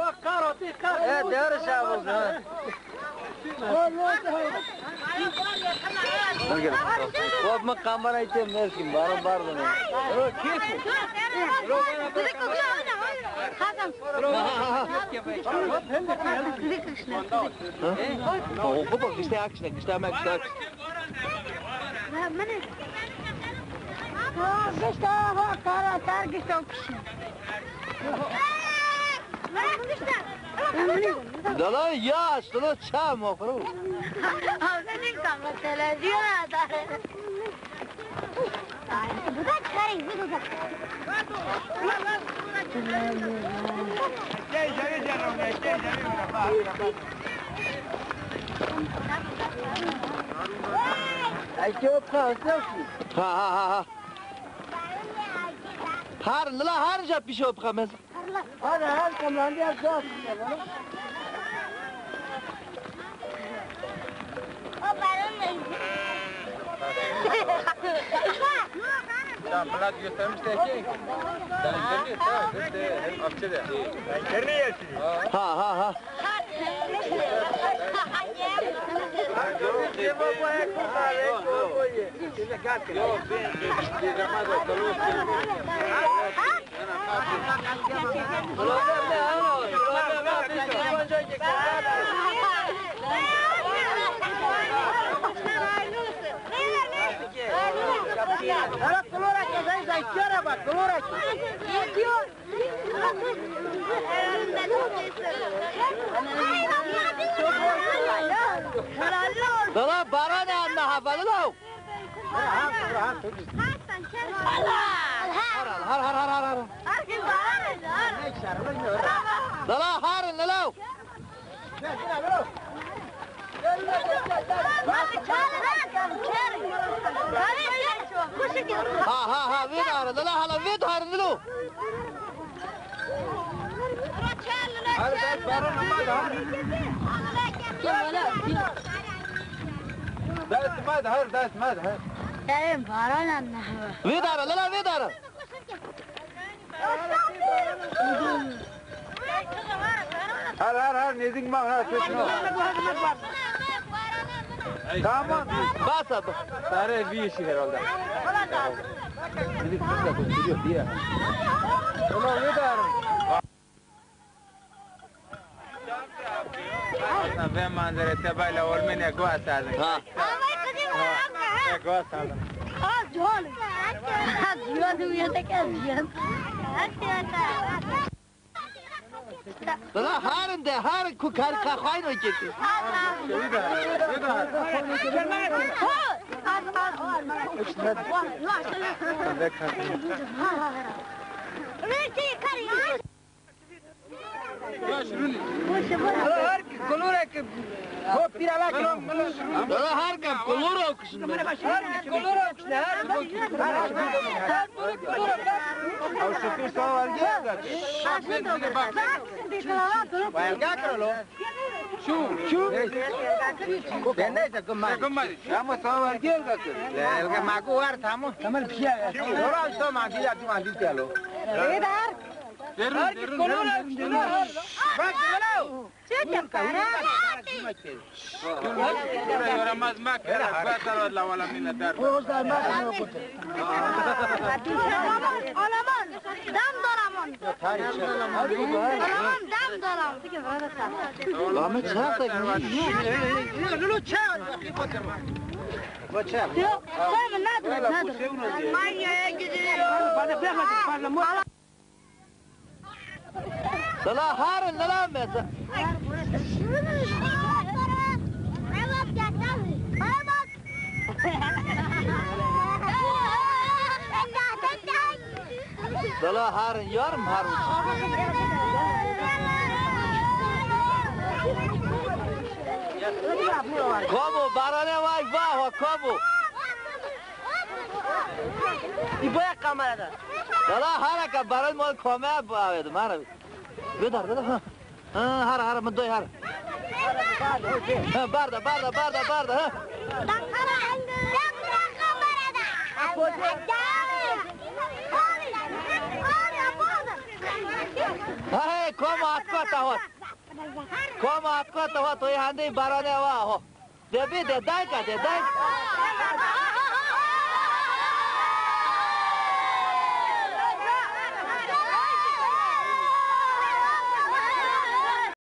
دور شابو خب من قمر ایتم مرسیم بارم باردم رو کیف خب کشته اکشن کشته من کشته کشته ها کارا تر کشته دالا یاش دالا چه مخرو آمده نیستم با تلویزیون داره بوده کاری بوده ایچه بخواست نفسی ها هر نلا هر جا پیشو بخواست هر کمرانده از داست بلاد göstermişler ki. Ha. Ahora colora que veis a izquierda, va, colora aquí. Dala bara ne anne havalı lo? Har. Dala harın lo. Ha vidare dala hala vidare dilo دست مد داریم باران انه vidare dala vidare har nezing ma ha çeşno tamam basa sare bir şey herhalde dedik kızla konuşuyor diye ona vidare ve manzara tabayla olmaya goas aldı ha goas aldı جوان میاد که جوان دلا هارن کو کار خواین و کی هر کم کلور اوکشن او شپی سوارگی وایلگا کرلو شو بنده گماری اما سوارگی الگا ماگو وار تامو تمل پیا اورا تو ماندی تالو ادار Bak gelo. چه کارا؟ Ora mas makara, batar la wala min dar. Alaman, dam doramon. Alaman dam doram. Ahmet çarptı. Lulu çarp. Bu çarp. Yok, sen nadir. Manyaya gidiyor. Bana bakma. Dala harın dala mesa. Dala harın yarım harın. Como barane vay vah como. İboya kamerada. Dala haraka baran mal kome bavet mara. Vedar vedar ha. Har من دوی har. Barda ha. Hei, como atkota hot. Como atkota hot, oi handei barone wa ho. Debi de dai ka de dai.